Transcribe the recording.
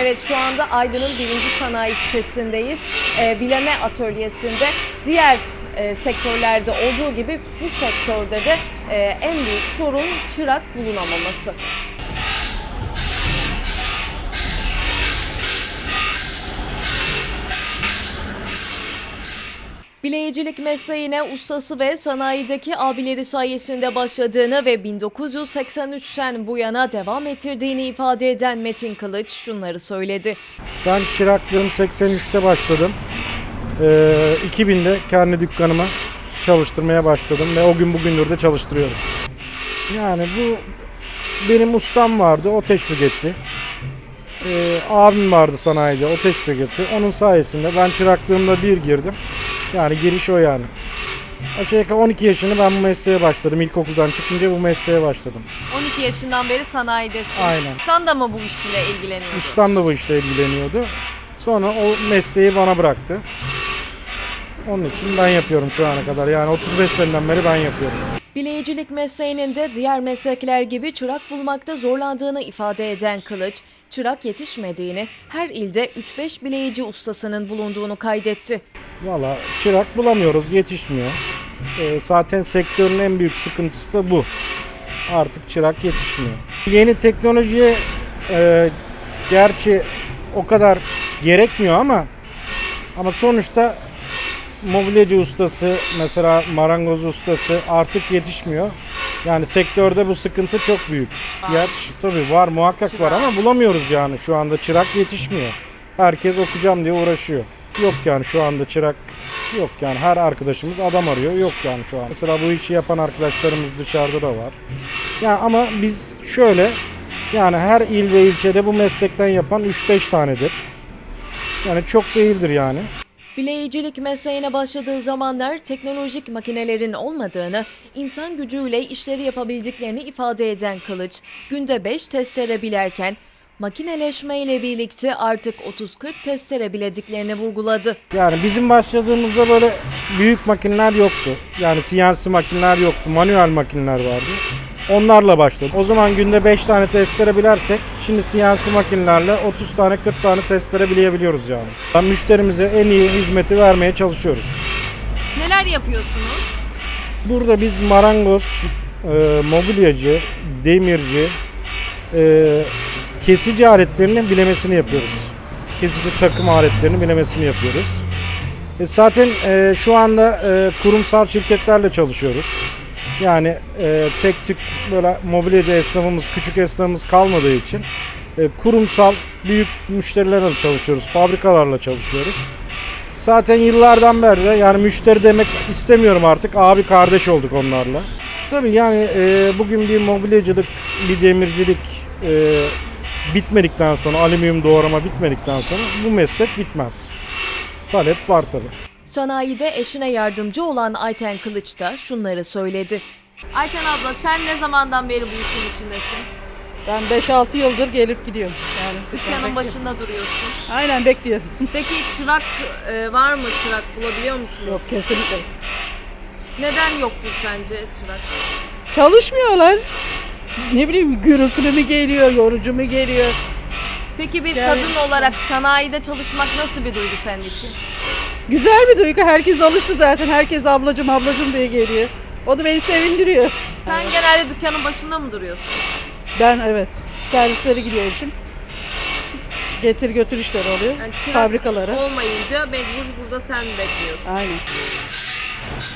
Evet, şu anda Aydın'ın 1. sanayi sitesindeyiz. Bileme atölyesinde diğer sektörlerde olduğu gibi bu sektörde de en büyük sorun çırak bulunamaması. Bileyicilik mesleğine ustası ve sanayideki abileri sayesinde başladığını ve 1983'ten bu yana devam ettirdiğini ifade eden Metin Kılıç şunları söyledi. Ben çıraklığım 83'te başladım. 2000'de kendi dükkanıma çalıştırmaya başladım ve o gün bugündür de çalıştırıyorum. Yani bu benim ustam vardı, o teşvik etti. Abim vardı sanayide, o teşvik etti. Onun sayesinde ben çıraklığımda bir girdim. Yani giriş o yani. Aşağı yukarı 12 yaşında ben bu mesleğe başladım. İlkokuldan çıkınca bu mesleğe başladım. 12 yaşından beri sanayidesin. Aynen. Sen de mı bu işle ilgileniyorsun? Ustam da bu işle ilgileniyordu. Sonra o mesleği bana bıraktı. Onun için ben yapıyorum şu ana kadar. Yani 35 seneden beri ben yapıyorum. Bileyicilik mesleğinin de diğer meslekler gibi çırak bulmakta zorlandığını ifade eden Kılıç, çırak yetişmediğini, her ilde 3-5 bileyici ustasının bulunduğunu kaydetti. Valla çırak bulamıyoruz, yetişmiyor. Zaten sektörün en büyük sıkıntısı da bu. Artık çırak yetişmiyor. Yeni teknolojiye gerçi o kadar gerekmiyor ama sonuçta mobilyacı ustası, mesela marangoz ustası artık yetişmiyor. Yani sektörde bu sıkıntı çok büyük. Tabii var, muhakkak var ama bulamıyoruz yani şu anda çırak yetişmiyor. Herkes okuyacağım diye uğraşıyor. Yok yani şu anda çırak yok yani, her arkadaşımız adam arıyor, yok yani şu an. Mesela bu işi yapan arkadaşlarımız dışarıda da var. Yani ama biz şöyle, yani her il ve ilçede bu meslekten yapan 3-5 tanedir. Yani çok değildir yani. Bileyicilik mesleğine başladığı zamanlar teknolojik makinelerin olmadığını, insan gücüyle işleri yapabildiklerini ifade eden Kılıç, günde 5 testere bilerken, makineleşmeyle birlikte artık 30-40 testere bilediklerini vurguladı. Yani bizim başladığımızda böyle büyük makineler yoktu. Yani CNC makineler yoktu, manuel makineler vardı. Onlarla başladık. O zaman günde 5 tane testere bilersek, şimdi CNC makinelerle 30 tane 40 tane testere bileyebiliyoruz yani. Müşterimize en iyi hizmeti vermeye çalışıyoruz. Neler yapıyorsunuz? Burada biz marangoz, mobilyacı, demirci, kesici aletlerinin bilemesini yapıyoruz. Kesici takım aletlerinin bilemesini yapıyoruz. Zaten şu anda kurumsal şirketlerle çalışıyoruz. Yani tek tük böyle mobilyacı esnafımız, küçük esnafımız kalmadığı için kurumsal büyük müşterilerle çalışıyoruz, fabrikalarla çalışıyoruz. Zaten yıllardan beri de yani müşteri demek istemiyorum artık, abi kardeş olduk onlarla. Tabii yani bugün bir mobilyacılık, bir demircilik bitmedikten sonra, alüminyum doğrama bitmedikten sonra bu meslek bitmez. Talep var tabii. Sanayide eşine yardımcı olan Ayten Kılıç da şunları söyledi. Ayten abla, sen ne zamandan beri bu işin içindesin? Ben 5-6 yıldır gelip gidiyorum. Yani Dükkanın başında duruyorsun. Aynen, bekliyorum. Peki çırak var mı? Çırak bulabiliyor musunuz? Yok, kesinlikle. Neden yoktur sence çırak? Çalışmıyorlar. Ne bileyim, gürültülü mü geliyor, yorucu mu geliyor? Peki bir Yani- kadın olarak sanayide çalışmak nasıl bir duygu senin için? Güzel bir duygu. Herkes alıştı zaten. Herkes ablacım ablacım diye geliyor. O da beni sevindiriyor. Sen genelde dükkanın başında mı duruyorsun? Ben evet. Servislere gidiyorum şimdi. Getir götür işleri oluyor. Yani çırak Fabrikalara. olmayınca mecbur burada sen bekliyorsun. Aynen.